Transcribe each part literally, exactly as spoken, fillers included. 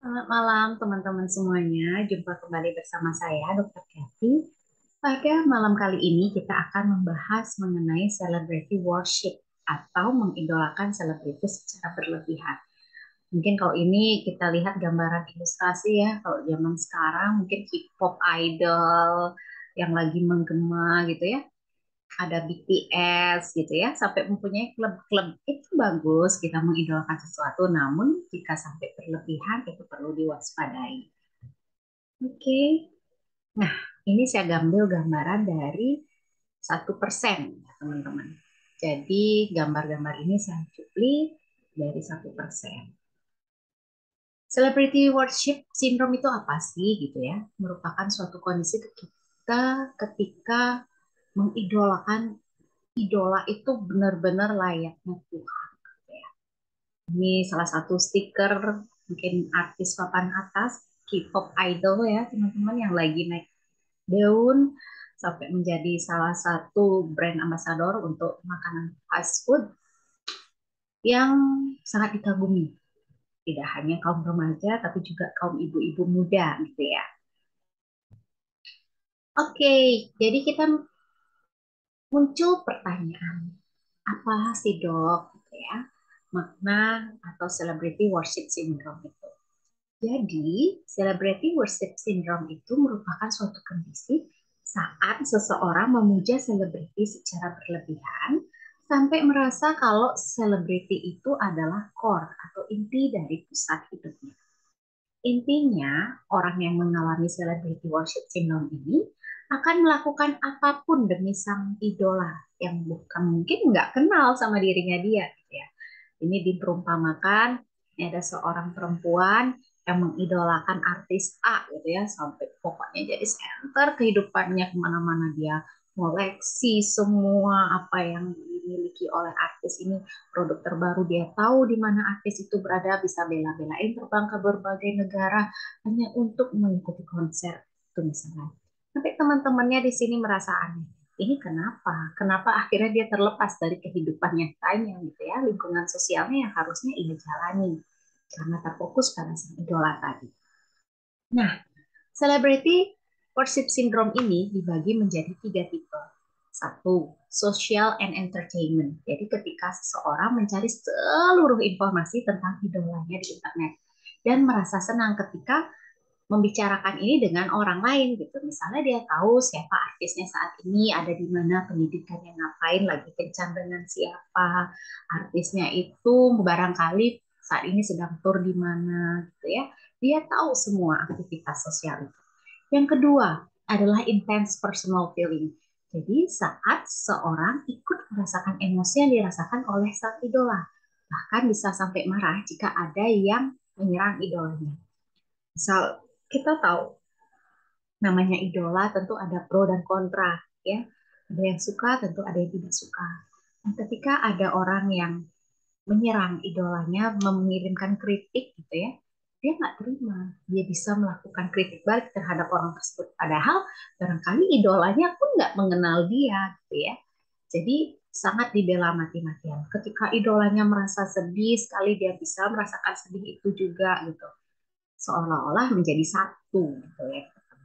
Selamat malam teman-teman semuanya. Jumpa kembali bersama saya, dokter Kathy. Pada malam kali ini kita akan membahas mengenai celebrity worship atau mengidolakan selebritis secara berlebihan. Mungkin kalau ini kita lihat gambaran ilustrasi ya, kalau zaman sekarang mungkin K-pop idol yang lagi menggema gitu ya, ada B T S gitu ya, sampai mempunyai klub-klub itu bagus kita mengidolakan sesuatu, namun jika sampai berlebihan itu perlu diwaspadai. Oke, nah ini saya ambil gambaran dari satu persen teman-teman. Jadi gambar-gambar ini saya cuplik dari satu persen. Celebrity worship syndrome itu apa sih gitu ya? Merupakan suatu kondisi kita ketika mengidolakan idola itu benar-benar layaknya Tuhan. Ya. Ini salah satu stiker mungkin artis papan atas K-pop idol ya teman-teman yang lagi naik daun sampai menjadi salah satu brand ambassador untuk makanan fast food yang sangat dikagumi. Tidak hanya kaum remaja tapi juga kaum ibu-ibu muda gitu ya. Oke, jadi kita muncul pertanyaan, apa sih dok gitu ya makna atau celebrity worship syndrome itu? Jadi, celebrity worship syndrome itu merupakan suatu kondisi saat seseorang memuja selebriti secara berlebihan sampai merasa kalau selebriti itu adalah core atau inti dari pusat hidupnya. Intinya, orang yang mengalami celebrity worship syndrome ini akan melakukan apapun demi sang idola yang bukan mungkin nggak kenal sama dirinya dia. Gitu ya. Ini diperumpamakan, ini ada seorang perempuan yang mengidolakan artis A gitu ya, sampai pokoknya jadi center kehidupannya kemana-mana dia koleksi semua apa yang dimiliki oleh artis ini, produk terbaru dia tahu di mana artis itu berada, bisa bela-belain terbang ke berbagai negara hanya untuk mengikuti konser itu misalnya. Sampai teman-temannya di sini merasa aneh, ini kenapa? Kenapa akhirnya dia terlepas dari kehidupan nyatanya gitu ya, lingkungan sosialnya yang harusnya ia jalani karena terfokus pada sang idola tadi. Nah, celebrity worship syndrome ini dibagi menjadi tiga tipe. Satu, social and entertainment. Jadi ketika seseorang mencari seluruh informasi tentang idolanya di internet dan merasa senang ketika membicarakan ini dengan orang lain gitu. Misalnya dia tahu siapa artisnya saat ini, ada di mana, pendidikannya ngapain, lagi kencan dengan siapa, artisnya itu barangkali saat ini sedang tur di mana gitu ya. Dia tahu semua aktivitas sosial itu. Yang kedua adalah intense personal feeling. Jadi saat seorang ikut merasakan emosi yang dirasakan oleh sang idola, bahkan bisa sampai marah jika ada yang menyerang idolanya. Misal kita tahu namanya idola tentu ada pro dan kontra ya. Ada yang suka, tentu ada yang tidak suka. Dan ketika ada orang yang menyerang idolanya, mengirimkan kritik gitu ya, dia nggak terima. Dia bisa melakukan kritik balik terhadap orang tersebut. Padahal barangkali idolanya pun nggak mengenal dia gitu ya. Jadi sangat dibela mati-matian. Ketika idolanya merasa sedih sekali, dia bisa merasakan sedih itu juga gitu. Seolah-olah menjadi satu gitu ya.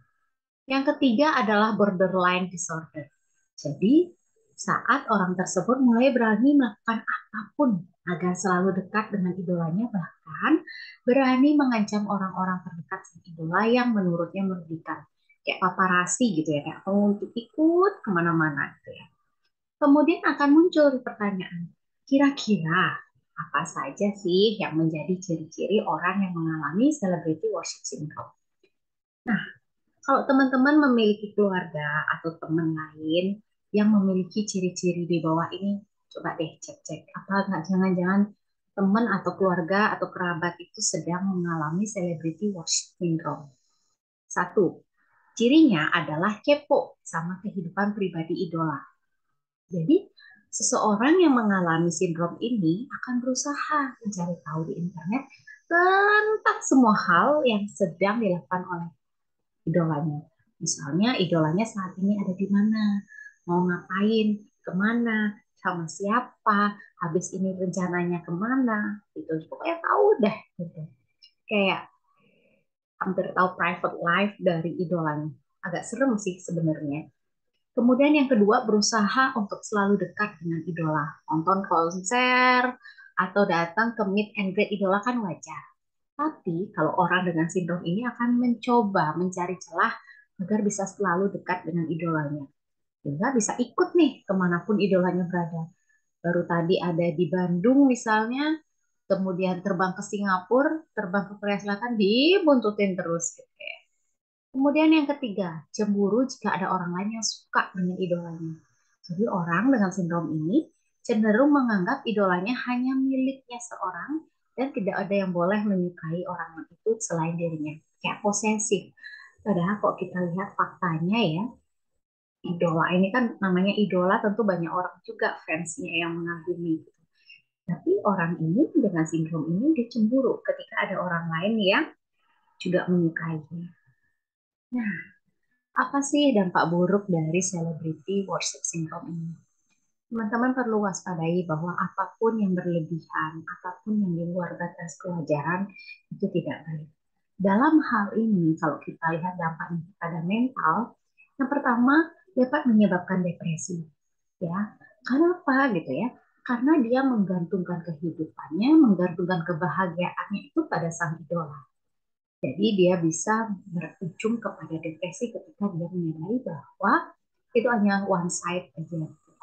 Yang ketiga adalah borderline disorder. Jadi, saat orang tersebut mulai berani melakukan apapun agar selalu dekat dengan idolanya, bahkan berani mengancam orang-orang terdekat sang idola yang menurutnya merugikan. Kayak paparazzi gitu ya, kayak kamu untuk ikut kemana-mana gitu ya. Kemudian akan muncul pertanyaan, kira-kira apa saja sih yang menjadi ciri-ciri orang yang mengalami celebrity worship syndrome? Nah, kalau teman-teman memiliki keluarga atau teman lain yang memiliki ciri-ciri di bawah ini, coba deh cek-cek. Apa nggak jangan-jangan teman atau keluarga atau kerabat itu sedang mengalami celebrity worship syndrome. Satu, cirinya adalah kepo sama kehidupan pribadi idola. Jadi, seseorang yang mengalami sindrom ini akan berusaha mencari tahu di internet tentang semua hal yang sedang dilakukan oleh idolanya. Misalnya idolanya saat ini ada di mana, mau ngapain, kemana, sama siapa, habis ini rencananya kemana, gitu. Pokoknya tahu deh. Gitu. Kayak hampir tahu private life dari idolanya. Agak serem sih sebenarnya. Kemudian yang kedua, berusaha untuk selalu dekat dengan idola. Nonton konser atau datang ke meet and greet idola kan wajar. Tapi kalau orang dengan sindrom ini akan mencoba mencari celah agar bisa selalu dekat dengan idolanya. Sehingga bisa ikut nih kemanapun idolanya berada. Baru tadi ada di Bandung misalnya, kemudian terbang ke Singapura, terbang ke Korea Selatan, dibuntutin terus gitu ya. Kemudian yang ketiga, cemburu jika ada orang lain yang suka dengan idolanya. Jadi orang dengan sindrom ini cenderung menganggap idolanya hanya miliknya seorang dan tidak ada yang boleh menyukai orang itu selain dirinya. Kayak posesif. Padahal kalau kita lihat faktanya ya, idola ini kan namanya idola, tentu banyak orang juga fansnya yang mengagumi. Tapi orang ini dengan sindrom ini dia cemburu ketika ada orang lain yang juga menyukainya. Nah, apa sih dampak buruk dari celebrity worship syndrome ini? Teman-teman perlu waspadai bahwa apapun yang berlebihan, apapun yang di luar batas kewajaran itu tidak baik. Dalam hal ini, kalau kita lihat dampaknya pada mental, yang pertama dapat menyebabkan depresi, ya. Kenapa gitu ya? Karena dia menggantungkan kehidupannya, menggantungkan kebahagiaannya itu pada sang idola. Jadi dia bisa berujung kepada depresi ketika dia menyadari bahwa itu hanya one side aja.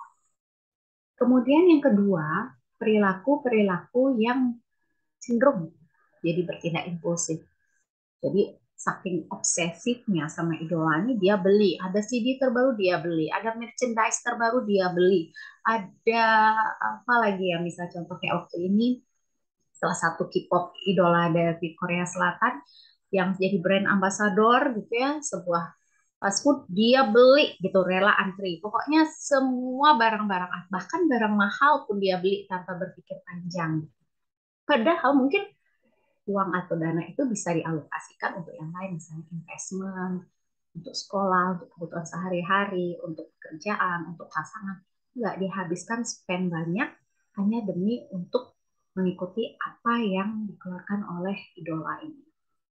Kemudian yang kedua, perilaku-perilaku yang cenderung jadi bertindak impulsif. Jadi saking obsesifnya sama idolanya, dia beli. Ada C D terbaru dia beli, ada merchandise terbaru dia beli, ada apa lagi ya, misal contoh kayak waktu ini salah satu K-pop idola dari Korea Selatan yang jadi brand ambassador gitu ya, sebuah fast food dia beli gitu, rela antri. Pokoknya semua barang-barang, bahkan barang mahal pun dia beli tanpa berpikir panjang. Padahal mungkin uang atau dana itu bisa dialokasikan untuk yang lain, misalnya investment, untuk sekolah, untuk kebutuhan sehari-hari, untuk pekerjaan, untuk pasangan. Nggak dihabiskan spend banyak hanya demi untuk mengikuti apa yang dikeluarkan oleh idola ini.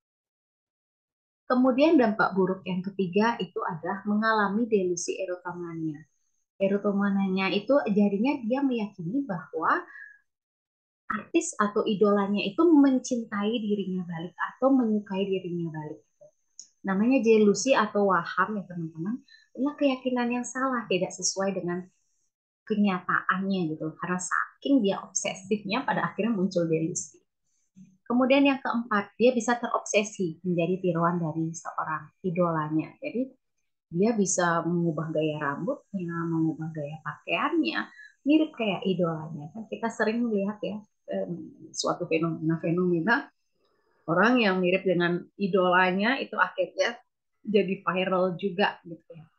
Kemudian dampak buruk yang ketiga itu adalah mengalami delusi erotomania. Erotomania itu jadinya dia meyakini bahwa artis atau idolanya itu mencintai dirinya balik atau menyukai dirinya balik. Namanya jealousy atau waham ya teman-teman, adalah keyakinan yang salah, tidak sesuai dengan kenyataannya gitu. Karena saking dia obsesifnya pada akhirnya muncul delusi. Kemudian yang keempat, dia bisa terobsesi menjadi tiruan dari seorang idolanya. Jadi dia bisa mengubah gaya rambutnya, mengubah gaya pakaiannya, mirip kayak idolanya. Kan kita sering melihat ya suatu fenomena-fenomena orang yang mirip dengan idolanya itu akhirnya jadi viral juga gitu ya.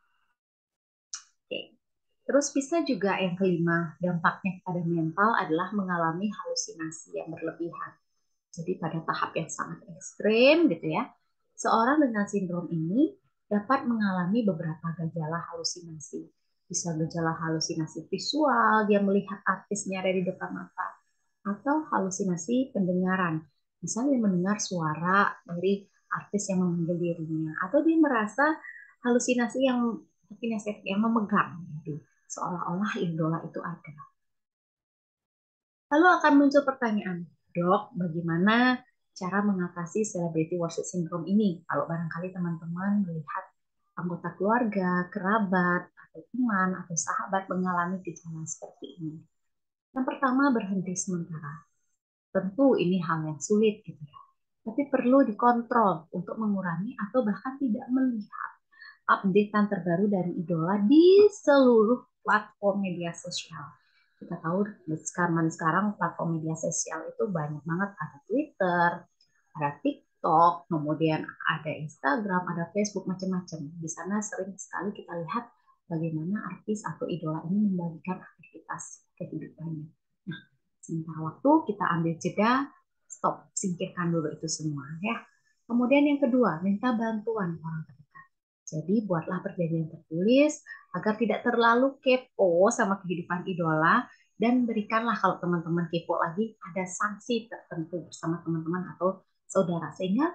Oke. Terus bisa juga yang kelima, dampaknya pada mental adalah mengalami halusinasi yang berlebihan. Jadi pada tahap yang sangat ekstrim gitu ya, seorang dengan sindrom ini dapat mengalami beberapa gejala halusinasi. Bisa gejala halusinasi visual, dia melihat artisnya ada di depan mata, atau halusinasi pendengaran. Misalnya mendengar suara dari artis yang memanggil dirinya, atau dia merasa halusinasi yang yang memegang, gitu. Seolah-olah idola itu ada. Lalu akan muncul pertanyaan, dok, bagaimana cara mengatasi celebrity worship syndrome ini? Kalau barangkali teman-teman melihat anggota keluarga, kerabat, atau teman, atau sahabat mengalami gejala seperti ini. Yang pertama, berhenti sementara. Tentu ini hal yang sulit gitu ya. Tapi perlu dikontrol untuk mengurangi atau bahkan tidak melihat updatean terbaru dari idola di seluruh platform media sosial. Kita tahu sekarang sekarang platform media sosial itu banyak banget, ada Twitter, ada TikTok, kemudian ada Instagram, ada Facebook, macam-macam. Di sana sering sekali kita lihat bagaimana artis atau idola ini membagikan aktivitas kehidupannya. Nah, sementara waktu kita ambil jeda, stop, singkirkan dulu itu semua ya. Kemudian yang kedua, minta bantuan orang terdekat. Jadi buatlah perjanjian tertulis agar tidak terlalu kepo sama kehidupan idola, dan berikanlah kalau teman-teman kepo lagi ada sanksi tertentu bersama teman-teman atau saudara, sehingga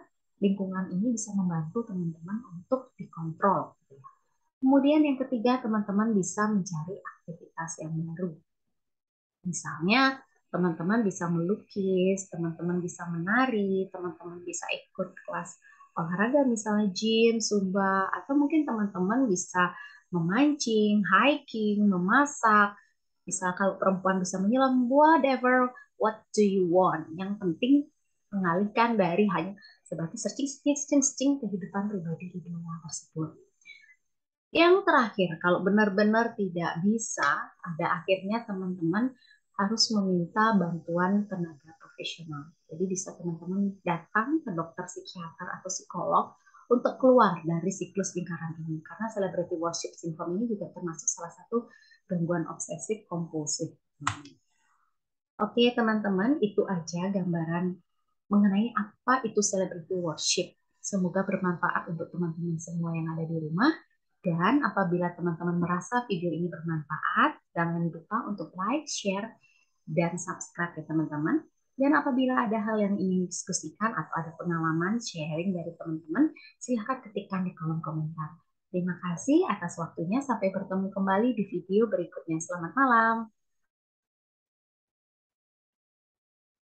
lingkungan ini bisa membantu teman-teman untuk dikontrol. Kemudian yang ketiga, teman-teman bisa mencari aktivitas yang baru. Misalnya, teman-teman bisa melukis, teman-teman bisa menari, teman-teman bisa ikut kelas olahraga, misalnya gym, zumba, atau mungkin teman-teman bisa memancing, hiking, memasak. Misal kalau perempuan bisa menyelam, whatever, what do you want? Yang penting mengalihkan dari hanya sebatas searching, searching, searching, searching kehidupan pribadi di dunia tersebut. Yang terakhir, kalau benar-benar tidak bisa, ada akhirnya teman-teman harus meminta bantuan tenaga profesional. Jadi bisa teman-teman datang ke dokter psikiater atau psikolog untuk keluar dari siklus lingkaran ini. Karena celebrity worship syndrome ini juga termasuk salah satu gangguan obsesif kompulsif. Oke teman-teman, itu aja gambaran mengenai apa itu celebrity worship. Semoga bermanfaat untuk teman-teman semua yang ada di rumah. Dan apabila teman-teman merasa video ini bermanfaat, jangan lupa untuk like, share, dan subscribe ya teman-teman. Dan apabila ada hal yang ingin diskusikan atau ada pengalaman sharing dari teman-teman, silahkan ketikkan di kolom komentar. Terima kasih atas waktunya. Sampai bertemu kembali di video berikutnya. Selamat malam.